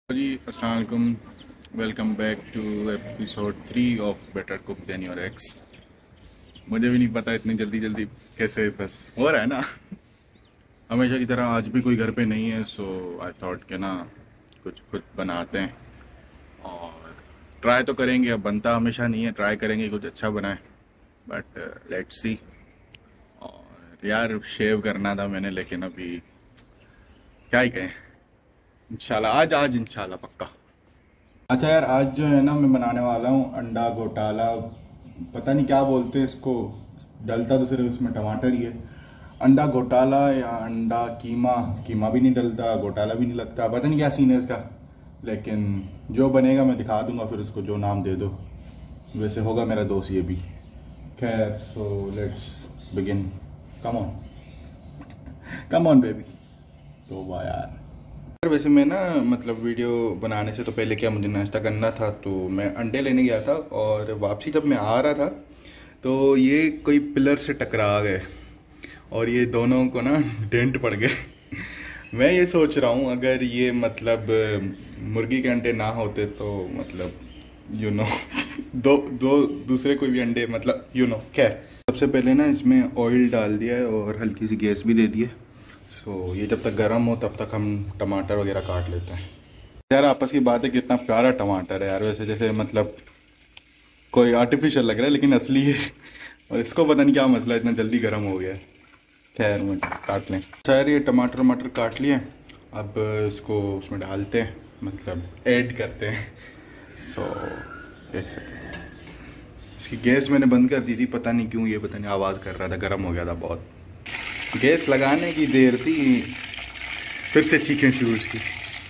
जी अस्सलाम वालेकुम। Welcome back to episode 3 of better cook than your ex. मुझे भी नहीं पता इतनी जल्दी जल्दी कैसे बस हो रहा है ना। हमेशा की तरह आज भी कोई घर पे नहीं है, सो आई थॉट के ना कुछ खुद बनाते हैं और ट्राई तो करेंगे। अब बनता हमेशा नहीं है, ट्राई करेंगे कुछ अच्छा बनाए, बट लेट्स सी। और यार शेव करना था मैंने, लेकिन अभी क्या ही कहें। इंशाल्लाह आज इंशाल्लाह पक्का। अच्छा यार, आज जो है ना मैं बनाने वाला हूँ अंडा घोटाला। पता नहीं क्या बोलते हैं इसको, डलता तो सिर्फ उसमें टमाटर ही है। अंडा घोटाला या अंडा कीमा। कीमा भी नहीं डलता, घोटाला भी नहीं लगता, पता नहीं क्या सीन है इसका। लेकिन जो बनेगा मैं दिखा दूंगा, फिर उसको जो नाम दे दो। वैसे होगा मेरा दोस्त ये भी। खैर, so let's begin. Come on, come on baby. तो वाह यार। वैसे मैं ना मतलब वीडियो बनाने से तो पहले क्या मुझे नाश्ता करना था, तो मैं अंडे लेने गया था और वापसी जब मैं आ रहा था तो ये कोई पिलर से टकरा गए और ये दोनों को ना डेंट पड़ गए। मैं ये सोच रहा हूँ अगर ये मतलब मुर्गी के अंडे ना होते तो मतलब यू नो दो दो दूसरे कोई भी अंडे मतलब खैर। सबसे पहले ना इसमें ऑयल डाल दिया है और हल्की सी गैस भी दे दी है। तो ये जब तक गर्म हो तब तक हम टमाटर वगैरह काट लेते हैं। यार आपस की बात है, कितना प्यारा टमाटर है यार, वैसे जैसे मतलब कोई आर्टिफिशियल लग रहा है लेकिन असली है। और इसको पता नहीं क्या मसला है, इतना जल्दी गर्म हो गया है। खैर मैं काट लें। अच्छा यार, ये टमाटर काट लिए, अब इसको उसमें डालते हैं, मतलब ऐड करते हैं। सो देख सकते हैं इसकी गैस मैंने बंद कर दी थी, पता नहीं क्यों, ये पता नहीं आवाज़ कर रहा था, गर्म हो गया था बहुत। गैस लगाने की देर थी, फिर से चीखें शुरू की।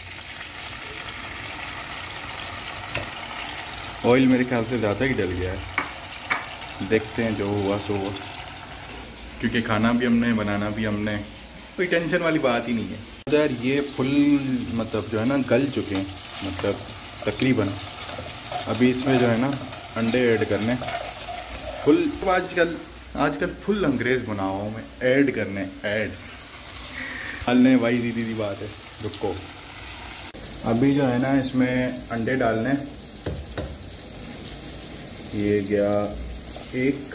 ऑयल मेरे ख्याल से ज़्यादा ही डल गया है, देखते हैं जो हुआ सो हुआ, क्योंकि खाना भी हमने बनाना भी हमने, कोई टेंशन वाली बात ही नहीं है। तो यार ये फुल मतलब जो है ना गल चुके हैं, मतलब तकरीबन। अभी इसमें जो है ना अंडे ऐड करने फुल। आजकल फुल अंग्रेज बना हुआ हूँ मैं, ऐड करने ऐड डालने भाई, सीधी सी बात है। रुको, अभी जो है ना इसमें अंडे डालने। ये गया एक,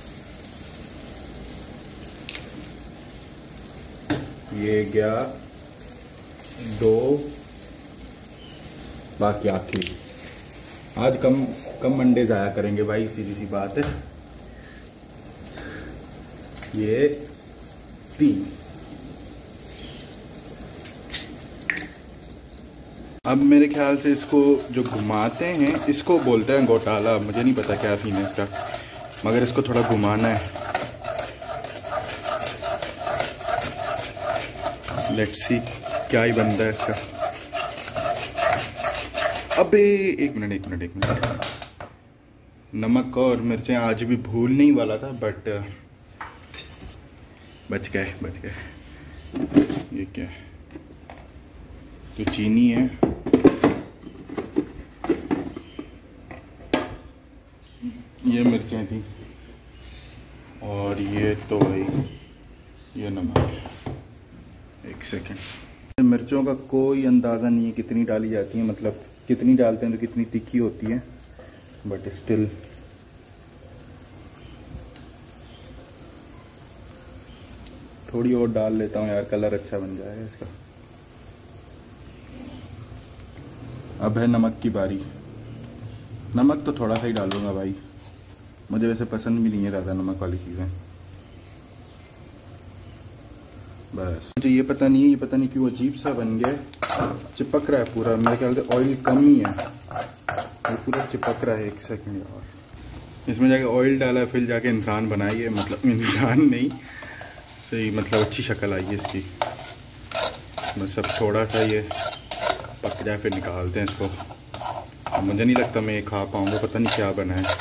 ये गया दो, बाकी आखिरी। आज कम अंडे ज़ाया करेंगे भाई, सीधी सी बात है। ये 3। अब मेरे ख्याल से इसको जो घुमाते हैं इसको बोलते हैं घोटाला, मुझे नहीं पता क्या सीन है इसका, मगर इसको थोड़ा घुमाना है। लेट्स सी क्या ही बनता है इसका। अबे एक मिनट। नमक और मिर्चें आज भी भूलने ही वाला था, बट बच गए। ये क्या है, तो चीनी है, ये मिर्चें थी, और ये तो भाई ये नमक है। एक सेकेंड। मिर्चों का कोई अंदाज़ा नहीं है कितनी डाली जाती है, मतलब कितनी डालते हैं तो कितनी तीखी होती है, बट स्टिल थोड़ी और डाल लेता हूँ यार, कलर अच्छा बन जाएगा इसका। अब है नमक की बारी। नमक तो थोड़ा सा ही डालूंगा भाई, मुझे वैसे पसंद भी नहीं है ज़्यादा नमक वाली चीज़ें। बस मुझे ये पता नहीं क्यों अजीब सा बन गया, चिपक रहा है पूरा। मेरे ख्याल से ऑयल कम ही है, ये पूरा चिपक रहा है। एक सेकंड और, इसमें जाके ऑयल डाला फिर जाके इंसान बनाई है, मतलब इंसान नहीं सही, मतलब अच्छी शक्ल आई है इसकी। बस अब थोड़ा सा ये पक जाए फिर निकालते हैं इसको। मुझे नहीं लगता मैं ये खा पाऊँगा, पता नहीं क्या बना है।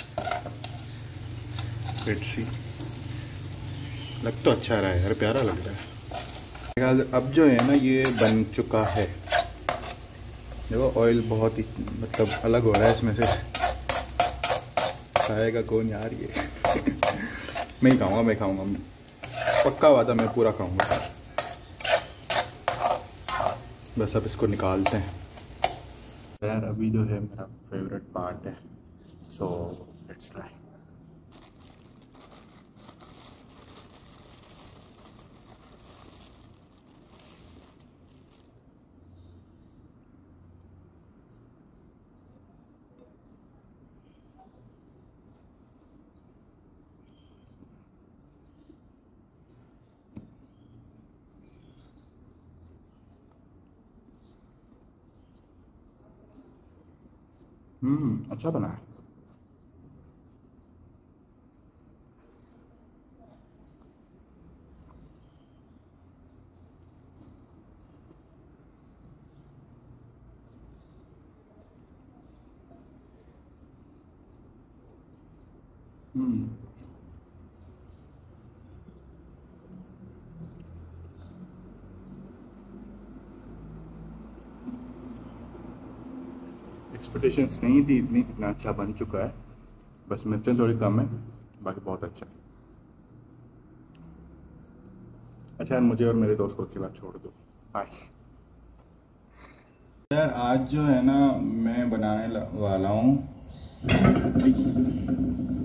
लेट्स सी, लग तो अच्छा रहा है यार, प्यारा लग रहा है। अब जो है ना ये बन चुका है, देखो ऑयल बहुत ही मतलब अलग हो रहा है इसमें से। खाएगा कौन यार ये? मैं ही खाऊंगा, मैं खाऊंगा, पक्का वादा, मैं पूरा खाऊंगा। बस अब इसको निकालते हैं। यार अभी जो है मेरा फेवरेट पार्ट है, सो लेट्स ट्राई। अच्छा बना है। हम्म एक्सपेक्टेशंस नहीं थी इतनी, जितना अच्छा बन चुका है। बस मिर्चें थोड़ी कम है, बाकी बहुत अच्छा है। अच्छा यार, मुझे और मेरे दोस्त को खिला छोड़ दो। बाय। यार आज जो है ना, मैं बनाने वाला हूँ